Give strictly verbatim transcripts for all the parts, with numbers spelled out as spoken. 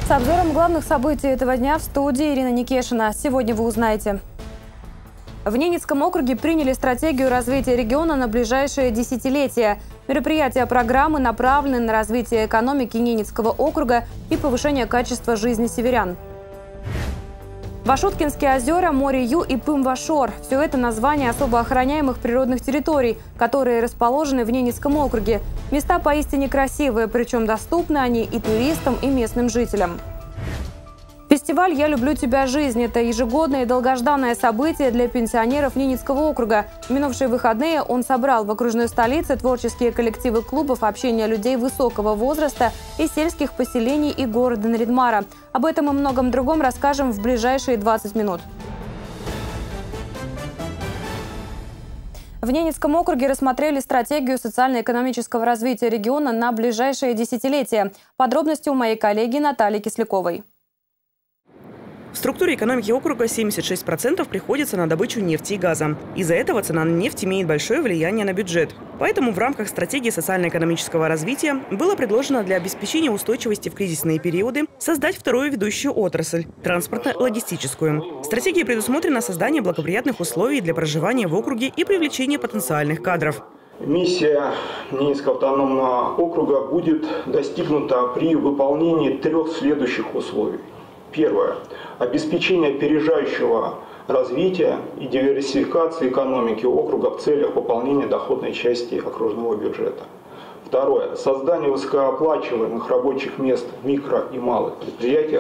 С обзором главных событий этого дня в студии Ирина Никешина. Сегодня вы узнаете. В Ненецком округе приняли стратегию развития региона на ближайшее десятилетие. Мероприятия программы направлены на развитие экономики Ненецкого округа и повышение качества жизни северян. Вашуткинские озера, море Ю и Пым-Вашор – все это названия особо охраняемых природных территорий, которые расположены в Ненецком округе. Места поистине красивые, причем доступны они и туристам, и местным жителям. Фестиваль «Я люблю тебя, жизнь» – это ежегодное и долгожданное событие для пенсионеров Ненецкого округа. В минувшие выходные он собрал в окружной столице творческие коллективы клубов общения людей высокого возраста и сельских поселений и города Нарьян-Мара. Об этом и многом другом расскажем в ближайшие двадцать минут. В Ненецком округе рассмотрели стратегию социально-экономического развития региона на ближайшее десятилетие. Подробности у моей коллеги Натальи Кисляковой. В структуре экономики округа семьдесят шесть процентов приходится на добычу нефти и газа. Из-за этого цена на нефть имеет большое влияние на бюджет. Поэтому в рамках стратегии социально-экономического развития было предложено для обеспечения устойчивости в кризисные периоды создать вторую ведущую отрасль – транспортно-логистическую. В стратегии предусмотрено создание благоприятных условий для проживания в округе и привлечение потенциальных кадров. Миссия Ненецкого автономного округа будет достигнута при выполнении трех следующих условий. Первое. Обеспечение опережающего развития и диверсификации экономики округа в целях выполнения доходной части окружного бюджета. Второе. Создание высокооплачиваемых рабочих мест в микро- и малых предприятиях.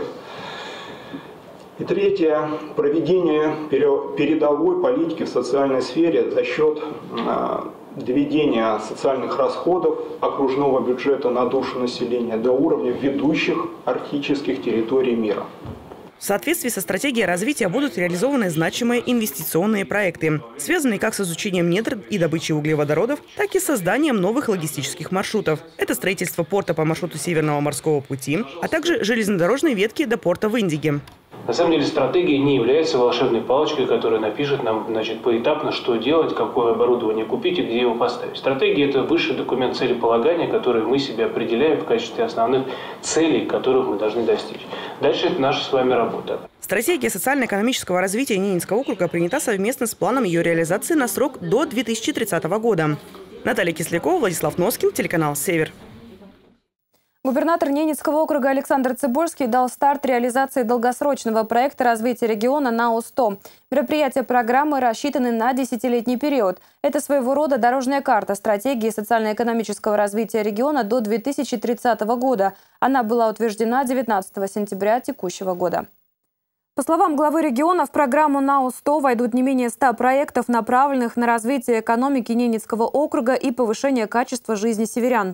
И третье. Проведение передовой политики в социальной сфере за счет доведения социальных расходов окружного бюджета на душу населения до уровня ведущих арктических территорий мира. В соответствии со стратегией развития будут реализованы значимые инвестиционные проекты, связанные как с изучением недр и добычей углеводородов, так и с созданием новых логистических маршрутов. Это строительство порта по маршруту Северного морского пути, а также железнодорожной ветки до порта в Индиге. На самом деле стратегия не является волшебной палочкой, которая напишет нам, значит, поэтапно, что делать, какое оборудование купить и где его поставить. Стратегия – это высший документ целеполагания, который мы себе определяем в качестве основных целей, которых мы должны достичь. Дальше это наша с вами работа. Стратегия социально-экономического развития Ненецкого округа принята совместно с планом ее реализации на срок до две тысячи тридцатого года. Наталья Кислякова, Владислав Носкин, телеканал «Север». Губернатор Ненецкого округа Александр Цыбульский дал старт реализации долгосрочного проекта развития региона НАО сто. Мероприятия программы рассчитаны на десятилетний период. Это своего рода дорожная карта стратегии социально-экономического развития региона до две тысячи тридцатого года. Она была утверждена девятнадцатого сентября текущего года. По словам главы региона, в программу НАО сто войдут не менее ста проектов, направленных на развитие экономики Ненецкого округа и повышение качества жизни северян.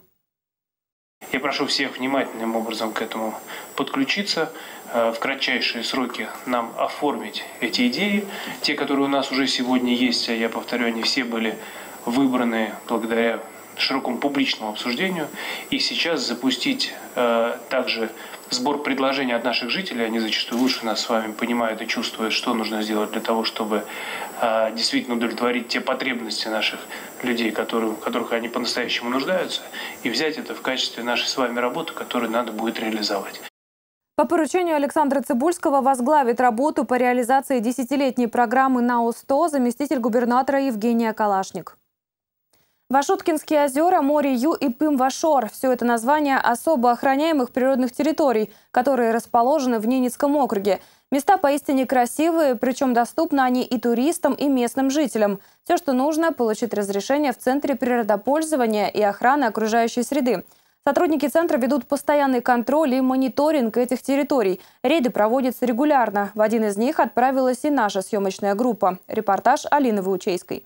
Я прошу всех внимательным образом к этому подключиться, в кратчайшие сроки нам оформить эти идеи. Те, которые у нас уже сегодня есть, а я повторю, они все были выбраны благодаря широкому публичному обсуждению. И сейчас запустить э, также сбор предложений от наших жителей. Они зачастую лучше нас с вами понимают и чувствуют, что нужно сделать для того, чтобы э, действительно удовлетворить те потребности наших людей, которые, в которых они по-настоящему нуждаются, и взять это в качестве нашей с вами работы, которую надо будет реализовать. По поручению Александра Цыбульского возглавит работу по реализации десятилетней программы НАО сто заместитель губернатора Евгения Калашник. Вашуткинские озера, море Ю и Пым-Вашор – все это названия особо охраняемых природных территорий, которые расположены в Ненецком округе. Места поистине красивые, причем доступны они и туристам, и местным жителям. Все, что нужно – получить разрешение в Центре природопользования и охраны окружающей среды. Сотрудники центра ведут постоянный контроль и мониторинг этих территорий. Рейды проводятся регулярно. В один из них отправилась и наша съемочная группа. Репортаж Алины Ваучейской.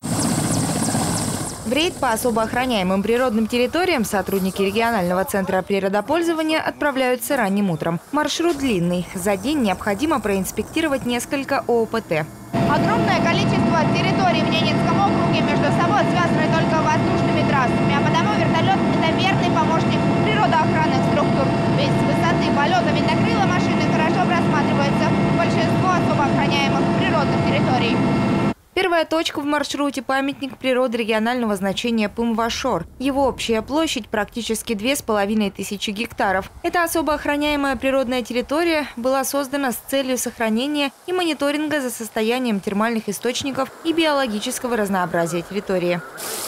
В рейд по особо охраняемым природным территориям сотрудники регионального центра природопользования отправляются ранним утром. Маршрут длинный. За день необходимо проинспектировать несколько О О П Т. Огромное количество территорий в Ненецком округе между собой связаны только воздушными трассами, а потому вертолет – это верный помощник природоохранных структур. Ведь с высоты полета винтокрыла машины хорошо просматривается большинство особо охраняемых природных территорий. Первая точка в маршруте – памятник природы регионального значения Пым-Вашор. Его общая площадь практически две с половиной тысячи гектаров. Эта особо охраняемая природная территория была создана с целью сохранения и мониторинга за состоянием термальных источников и биологического разнообразия территории.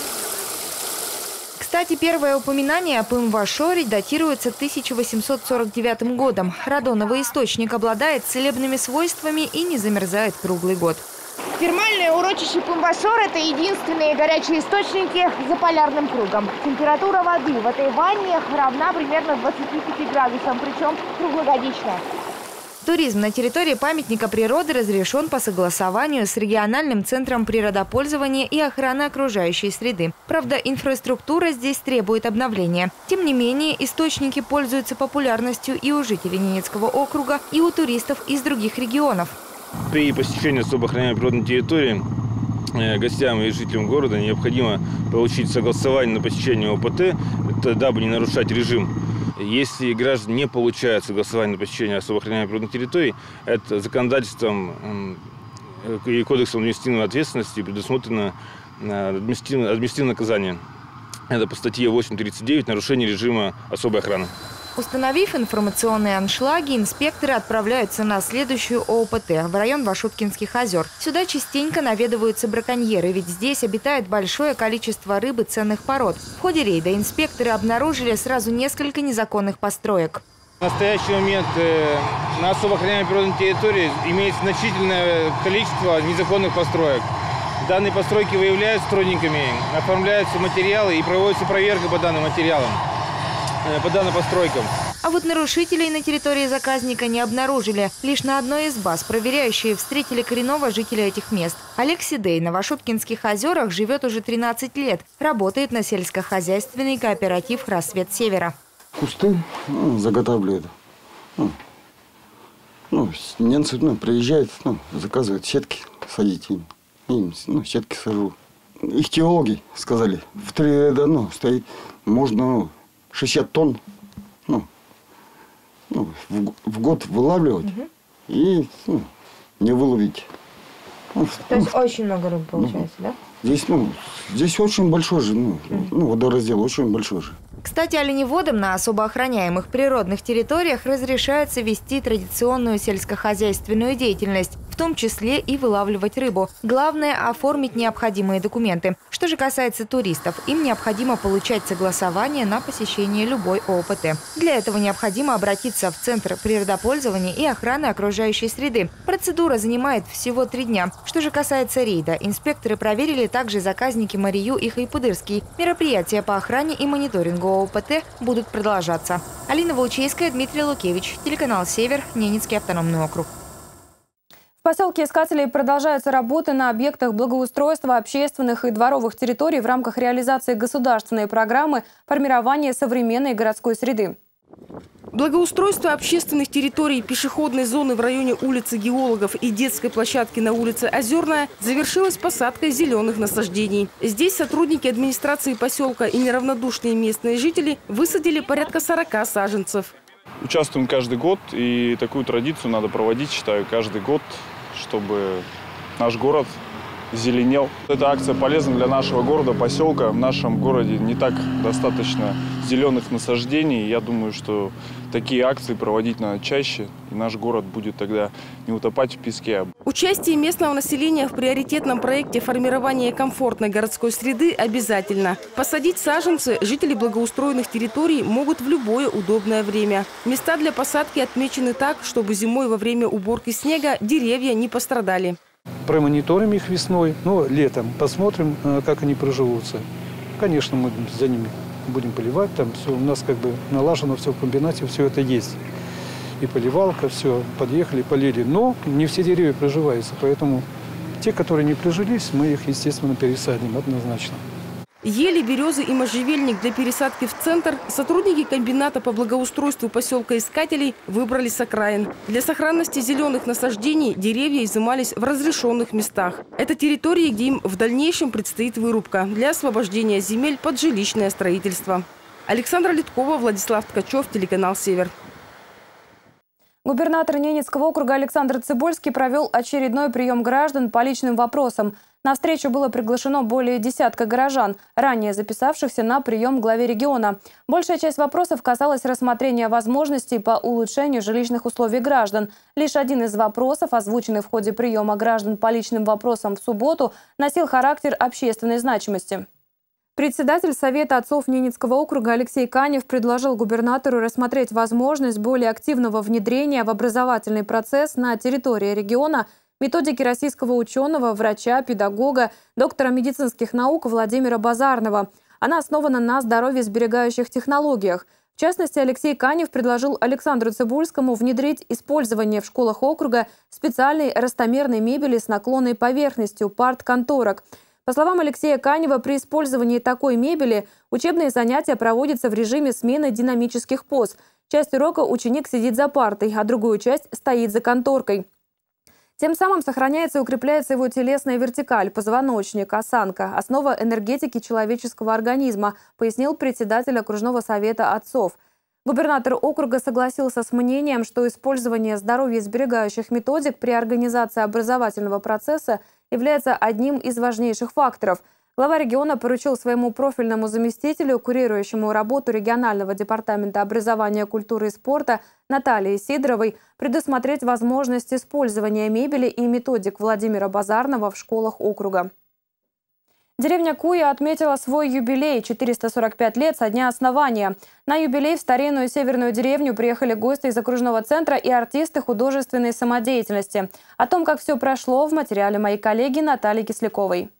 Кстати, первое упоминание о Пым-Вашоре датируется тысяча восемьсот сорок девятым годом. Радоновый источник обладает целебными свойствами и не замерзает круглый год. Термальное урочище Пым-Вашор – это единственные горячие источники за полярным кругом. Температура воды в этой ванне равна примерно двадцати пяти градусам, причем круглогодично. Туризм на территории памятника природы разрешен по согласованию с региональным центром природопользования и охраны окружающей среды. Правда, инфраструктура здесь требует обновления. Тем не менее, источники пользуются популярностью и у жителей Ненецкого округа, и у туристов из других регионов. При посещении особо охраняемой природной территории гостям и жителям города необходимо получить согласование на посещение ОПТ, дабы не нарушать режим. Если граждане не получают согласование на посещение особо охраняемой природной территории, это законодательством и кодексом административной ответственности предусмотрено административное, административное наказание. Это по статье восемь тридцать девять «Нарушение режима особой охраны». Установив информационные аншлаги, инспекторы отправляются на следующую ООПТ в район Вашуткинских озер. Сюда частенько наведываются браконьеры, ведь здесь обитает большое количество рыбы ценных пород. В ходе рейда инспекторы обнаружили сразу несколько незаконных построек. В настоящий момент на особо охраняемой природной территории имеется значительное количество незаконных построек. Данные постройки выявляют сотрудниками, оформляются материалы и проводится проверка по данным материалам. По данным постройкам. А вот нарушителей на территории заказника не обнаружили. Лишь на одной из баз проверяющие встретили коренного жителя этих мест. Олег Сидей на Вашуткинских озерах живет уже тринадцать лет. Работает на сельскохозяйственный кооператив «Рассвет Севера». Кусты ну, заготавливают. Ну, ну, немцы ну, приезжают, ну, заказывают сетки садить им. им ну, сетки сажу. Их теологи сказали, в три ряда ну, стоит, можно... Ну, шестьдесят тонн ну, ну, в, в год вылавливать угу. и ну, не выловить. Ну, То есть ну, очень много рыб получается, ну, да? Здесь, ну, здесь очень большой же, ну, угу. ну, водораздел очень большой же. Кстати, оленеводам на особо охраняемых природных территориях разрешается вести традиционную сельскохозяйственную деятельность, в том числе и вылавливать рыбу. Главное – оформить необходимые документы. Что же касается туристов, им необходимо получать согласование на посещение любой ООПТ. Для этого необходимо обратиться в Центр природопользования и охраны окружающей среды. Процедура занимает всего три дня. Что же касается рейда, инспекторы проверили также заказники Марию и Хайпудырский. Мероприятия по охране и мониторингу ООПТ будут продолжаться. Алина Волчейская, Дмитрий Лукевич, телеканал «Север», Ненецкий автономный округ. В поселке Искателей продолжаются работы на объектах благоустройства общественных и дворовых территорий в рамках реализации государственной программы формирования современной городской среды. Благоустройство общественных территорий, пешеходной зоны в районе улицы Геологов и детской площадки на улице Озерная завершилась посадкой зеленых насаждений. Здесь сотрудники администрации поселка и неравнодушные местные жители высадили порядка сорока саженцев. Участвуем каждый год, и такую традицию надо проводить, считаю, каждый год, чтобы наш город зеленел. Эта акция полезна для нашего города, поселка. В нашем городе не так достаточно зеленых насаждений. Я думаю, что такие акции проводить надо чаще, и наш город будет тогда не утопать в песке. Участие местного населения в приоритетном проекте формирования комфортной городской среды обязательно. Посадить саженцы жители благоустроенных территорий могут в любое удобное время. Места для посадки отмечены так, чтобы зимой во время уборки снега деревья не пострадали. Промониторим их весной, но летом посмотрим, как они проживутся. Конечно, мы за ними будем поливать, там все у нас как бы налажено, все в комбинате, все это есть. И поливалка, все, подъехали, полили. Но не все деревья приживаются, поэтому те, которые не прижились, мы их, естественно, пересадим однозначно. Ели, березы и можжевельник для пересадки в центр сотрудники комбината по благоустройству поселка Искателей выбрали с окраин. Для сохранности зеленых насаждений деревья изымались в разрешенных местах. Это территории, где им в дальнейшем предстоит вырубка для освобождения земель под жилищное строительство. Александра Литкова, Владислав Ткачев, телеканал «Север». Губернатор Ненецкого округа Александр Цыбульский провел очередной прием граждан по личным вопросам. На встречу было приглашено более десятка горожан, ранее записавшихся на прием к главе региона. Большая часть вопросов касалась рассмотрения возможностей по улучшению жилищных условий граждан. Лишь один из вопросов, озвученный в ходе приема граждан по личным вопросам в субботу, носил характер общественной значимости. Председатель Совета отцов Ненецкого округа Алексей Канев предложил губернатору рассмотреть возможность более активного внедрения в образовательный процесс на территории региона методики российского ученого, врача, педагога, доктора медицинских наук Владимира Базарного. Она основана на здоровьесберегающих технологиях. В частности, Алексей Канев предложил Александру Цибульскому внедрить использование в школах округа специальной ростомерной мебели с наклонной поверхностью парт-конторок. По словам Алексея Канева, при использовании такой мебели учебные занятия проводятся в режиме смены динамических поз. Часть урока ученик сидит за партой, а другую часть стоит за конторкой. Тем самым сохраняется и укрепляется его телесная вертикаль, позвоночник, осанка, основа энергетики человеческого организма, пояснил председатель окружного совета отцов. Губернатор округа согласился с мнением, что использование здоровьесберегающих методик при организации образовательного процесса является одним из важнейших факторов. Глава региона поручил своему профильному заместителю, курирующему работу регионального департамента образования, культуры и спорта Наталье Сидоровой, предусмотреть возможность использования мебели и методик Владимира Базарного в школах округа. Деревня Куя отметила свой юбилей – четыреста сорок пять лет со дня основания. На юбилей в старинную северную деревню приехали гости из окружного центра и артисты художественной самодеятельности. О том, как все прошло, в материале моей коллеги Натальи Кисляковой.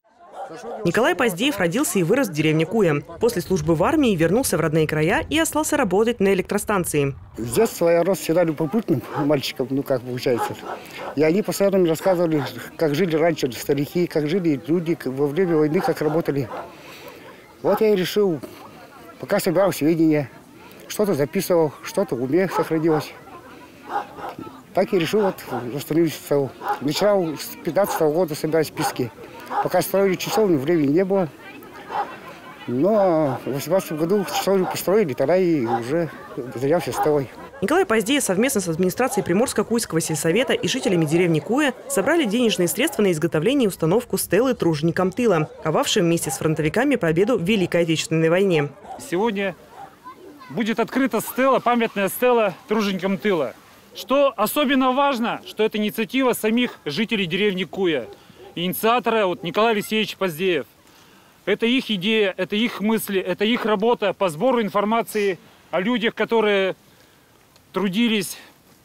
Николай Поздеев родился и вырос в деревне Куя. После службы в армии вернулся в родные края и остался работать на электростанции. С детства я рос всегда любопытным мальчиком, ну как получается. И они постоянно мне рассказывали, как жили раньше старики, как жили люди во время войны, как работали. Вот я и решил, пока собирал сведения, что-то записывал, что-то в уме сохранилось. Так и решил вот восстановиться. Начал с пятнадцатого года собирать списки. Пока строили часовню, времени не было. Но в восемнадцатом году часовню построили, тогда и уже занялся столой. Николай Поздеев совместно с администрацией Приморско-Куйского сельсовета и жителями деревни Куя собрали денежные средства на изготовление и установку стелы труженикам тыла, ковавшим вместе с фронтовиками победу в Великой Отечественной войне. Сегодня будет открыта стела, памятная стела труженикам тыла. Что особенно важно, что это инициатива самих жителей деревни Куя. Инициатора вот, Николай Алексеевич Поздеев. Это их идея, это их мысли, это их работа по сбору информации о людях, которые трудились.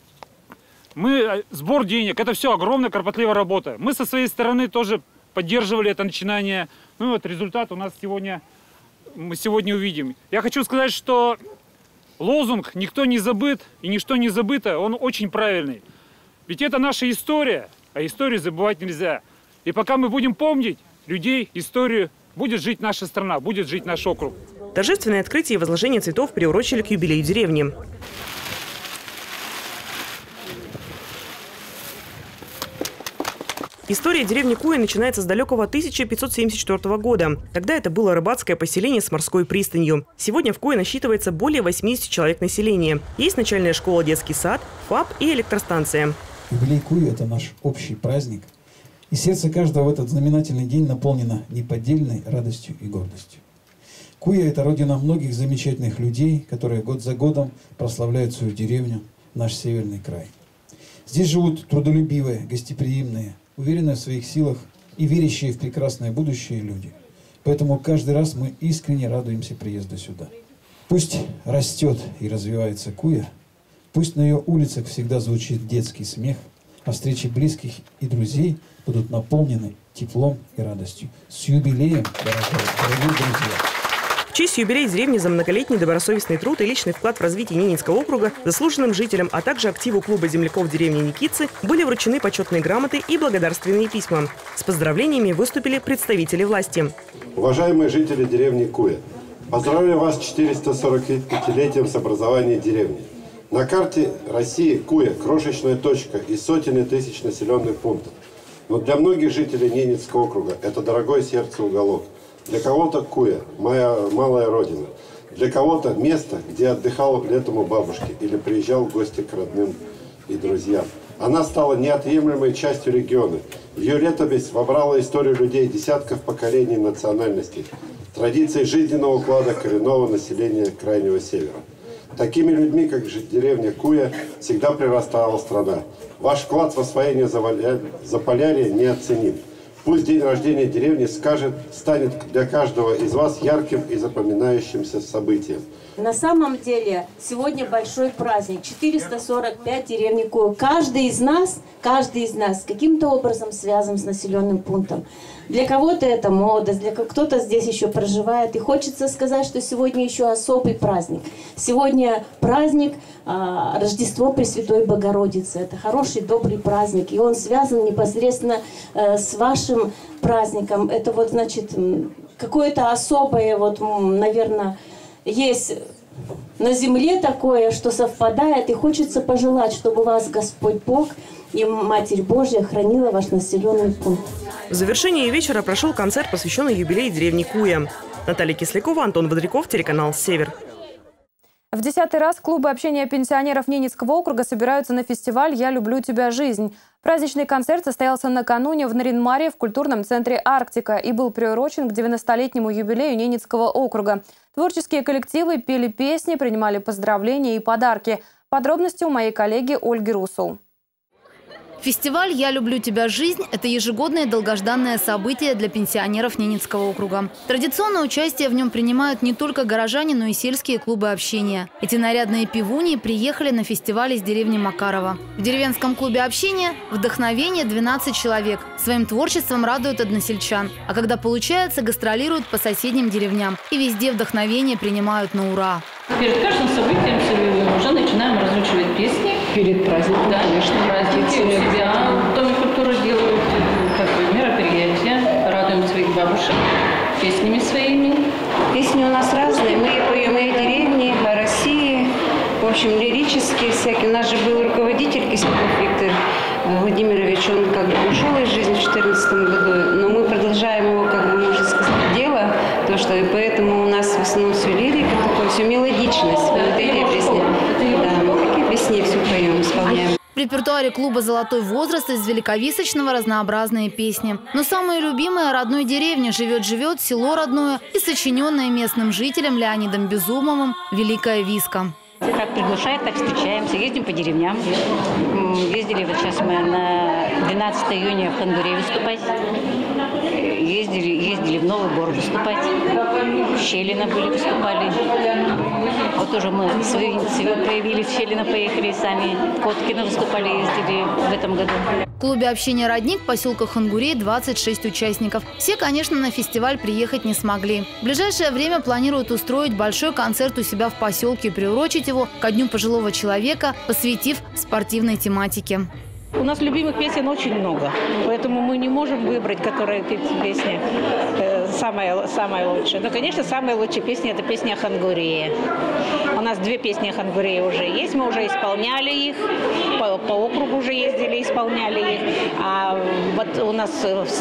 Мы, сбор денег, это все огромная кропотливая работа. Мы со своей стороны тоже поддерживали это начинание. Ну вот результат у нас сегодня, мы сегодня увидим. Я хочу сказать, что лозунг «Никто не забыт и ничто не забыто», он очень правильный. Ведь это наша история, а историю забывать нельзя. И пока мы будем помнить людей, историю, будет жить наша страна, будет жить наш округ. Торжественное открытие и возложение цветов приурочили к юбилею деревни. История деревни Куя начинается с далекого тысяча пятьсот семьдесят четвёртого года. Тогда это было рыбацкое поселение с морской пристанью. Сегодня в Куе насчитывается более восьмидесяти человек населения. Есть начальная школа, детский сад, ФАП и электростанция. Юбилей Куя – это наш общий праздник. И сердце каждого в этот знаменательный день наполнено неподдельной радостью и гордостью. Куя – это родина многих замечательных людей, которые год за годом прославляют свою деревню, наш северный край. Здесь живут трудолюбивые, гостеприимные, уверенные в своих силах и верящие в прекрасное будущее люди. Поэтому каждый раз мы искренне радуемся приезду сюда. Пусть растет и развивается Куя, пусть на ее улицах всегда звучит детский смех, а встречи близких и друзей будут наполнены теплом и радостью. С юбилеем, дорогие, дорогие друзья! В честь юбилея деревни за многолетний добросовестный труд и личный вклад в развитие Ненецкого округа заслуженным жителям, а также активу клуба земляков деревни Никитцы были вручены почетные грамоты и благодарственные письма. С поздравлениями выступили представители власти. Уважаемые жители деревни Куя, поздравляю вас с четырёхсот сорокапятилетием с образования деревни. На карте России Куя – крошечная точка из сотен тысяч населенных пунктов. Но для многих жителей Ненецкого округа это дорогой сердцу уголок. Для кого-то Куя – моя малая родина. Для кого-то место, где отдыхал летом у бабушки или приезжал в гости к родным и друзьям. Она стала неотъемлемой частью региона. В ее летопись вобрала историю людей десятков поколений национальностей, традиции жизненного уклада коренного населения Крайнего Севера. Такими людьми, как же деревня Куя, всегда прирастала страна. Ваш вклад в освоение Заполярья неоценим. Пусть день рождения деревни скажет, станет для каждого из вас ярким и запоминающимся событием. На самом деле сегодня большой праздник. четыреста сорок пять деревни Куя. Каждый из нас, каждый из нас каким-то образом связан с населенным пунктом. Для кого-то это молодость, для кто-то здесь еще проживает. И хочется сказать, что сегодня еще особый праздник. Сегодня праздник а, Рождество Пресвятой Богородицы. Это хороший, добрый праздник. И он связан непосредственно а, с вашим праздником. Это вот, значит, какое-то особое, вот, наверное, есть на земле такое, что совпадает. И хочется пожелать, чтобы вас Господь Бог и Матерь Божья хранила ваш населенный пункт. В завершении вечера прошел концерт, посвященный юбилею деревни Куя. Наталья Кислякова, Антон Бодряков, телеканал «Север». В десятый раз клубы общения пенсионеров Ненецкого округа собираются на фестиваль «Я люблю тебя, жизнь». Праздничный концерт состоялся накануне в Нарин-Маре в культурном центре «Арктика» и был приурочен к девяностолетнему юбилею Ненецкого округа. Творческие коллективы пели песни, принимали поздравления и подарки. Подробности у моей коллеги Ольги Русул. Фестиваль «Я люблю тебя, жизнь» – это ежегодное долгожданное событие для пенсионеров Ненецкого округа. Традиционное участие в нем принимают не только горожане, но и сельские клубы общения. Эти нарядные пивуньи приехали на фестиваль из деревни Макарова. В деревенском клубе общения «Вдохновение» двенадцать человек. Своим творчеством радуют односельчан. А когда получается, гастролируют по соседним деревням. И везде вдохновение принимают на ура. Перед каждым событием уже начинаем разучивать песни. Перед праздником, да, конечно. Праздники у себя в Доме культуры делают как бы мероприятия, радуем своих бабушек песнями своими. Песни у нас разные. Мы поем и о деревне, о России. В общем, лирические всякие. У нас же был руководитель Кисляков Виктор Владимирович. Он как бы ушел из жизни в две тысячи четырнадцатом году. Но мы продолжаем его, как бы можно сказать, дело. То, что и поэтому у нас в основном все лирика, такое, все мелодичность. Вот эти песни. Да, мы такие песни все поем, исполняем. В репертуаре клуба «Золотой возраст» из Великовисочного разнообразные песни. Но самые любимые о родной деревне «Живет-живет», «Село родное» и сочиненная местным жителем Леонидом Безумовым «Великая Виска». Как приглашают, так встречаемся, ездим по деревням. Ездили вот сейчас мы на двенадцатое июня в Хангуре выступать. Ездили, ездили в Новый Бор выступать. В Щелино были, выступали. Вот тоже мы свои инициативы проявили, в Щелино поехали сами. В Коткино выступали, ездили в этом году. В клубе общения «Родник» поселка Хангурей двадцать шесть участников. Все, конечно, на фестиваль приехать не смогли. В ближайшее время планируют устроить большой концерт у себя в поселке и приурочить его ко Дню пожилого человека, посвятив спортивной тематике. У нас любимых песен очень много, поэтому мы не можем выбрать, которая песня э, самая, самая лучшая. Но, конечно, самая лучшая песня – это песня о Хангурее. У нас две песни о Хангурее уже есть, мы уже исполняли их, по, по округу уже ездили, исполняли их. А вот у нас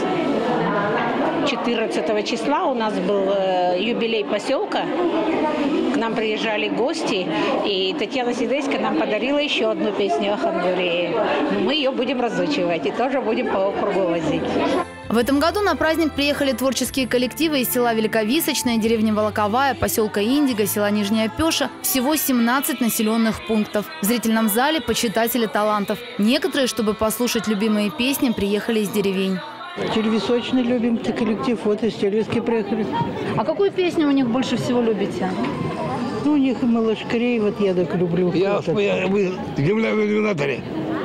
четырнадцатого числа у нас был э, юбилей поселка. К нам приезжали гости, и Татьяна Сидейская нам подарила еще одну песню о Хангурее. Мы ее будем разучивать и тоже будем по округу возить. В этом году на праздник приехали творческие коллективы из села Великовисочная, деревни Волоковая, поселка Индиго, села Нижняя Пеша. Всего семнадцать населенных пунктов. В зрительном зале почитатели талантов. Некоторые, чтобы послушать любимые песни, приехали из деревень. Телевисочный любим, коллектив, вот из Телевиски приехали. А какую песню у них больше всего любите? Ну, у них Малышкарей, вот я так люблю. Я, я вы земля в иллюминаторе.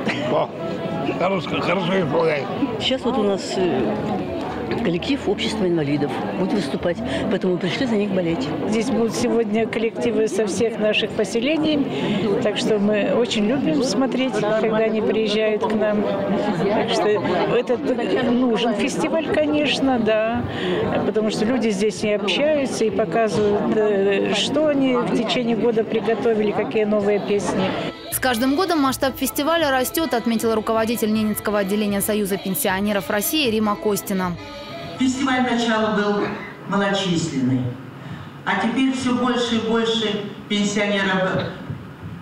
Хорошо, хорошо исполняю. Сейчас вот у нас коллектив общества инвалидов будет выступать, поэтому пришли за них болеть. Здесь будут сегодня коллективы со всех наших поселений, так что мы очень любим смотреть, когда они приезжают к нам. Так что это нужен фестиваль, конечно, да, потому что люди здесь и общаются, и показывают, что они в течение года приготовили, какие новые песни. С каждым годом масштаб фестиваля растет, отметила руководитель Ненецкого отделения Союза пенсионеров России Рима Костина. Фестиваль начала был малочисленный, а теперь все больше и больше пенсионеров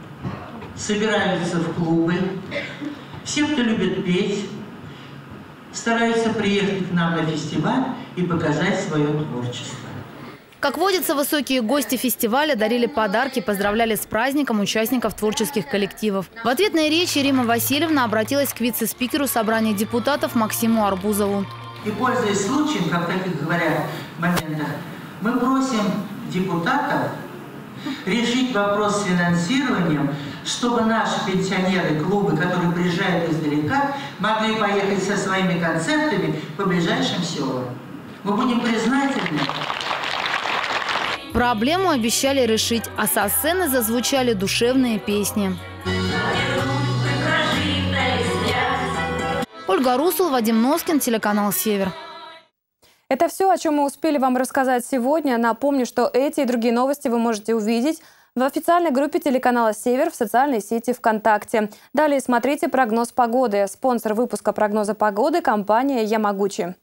собираются в клубы. Все, кто любит петь, стараются приехать к нам на фестиваль и показать свое творчество. Как водится, высокие гости фестиваля дарили подарки, поздравляли с праздником участников творческих коллективов. В ответной речи Римма Васильевна обратилась к вице-спикеру собрания депутатов Максиму Арбузову. И, пользуясь случаем, как в таких говорят моментах, мы просим депутатов решить вопрос с финансированием, чтобы наши пенсионеры, клубы, которые приезжают издалека, могли поехать со своими концертами по ближайшим селам. Мы будем признательны. Проблему обещали решить, а со сцены зазвучали душевные песни. Ольга Русул, Вадим Носкин, телеканал «Север». Это все, о чем мы успели вам рассказать сегодня. Напомню, что эти и другие новости вы можете увидеть в официальной группе телеканала «Север» в социальной сети ВКонтакте. Далее смотрите прогноз погоды. Спонсор выпуска прогноза погоды – компания «Ямагучи».